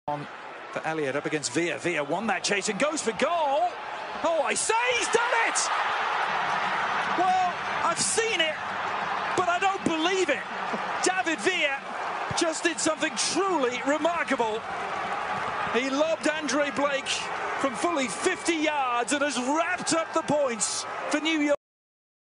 On for Elliott up against Villa. Villa won that chase and goes for goal. Oh, I say he's done it! Well, I've seen it, but I don't believe it. David Villa just did something truly remarkable. He lobbed Andre Blake from fully 50 yards and has wrapped up the points for New York.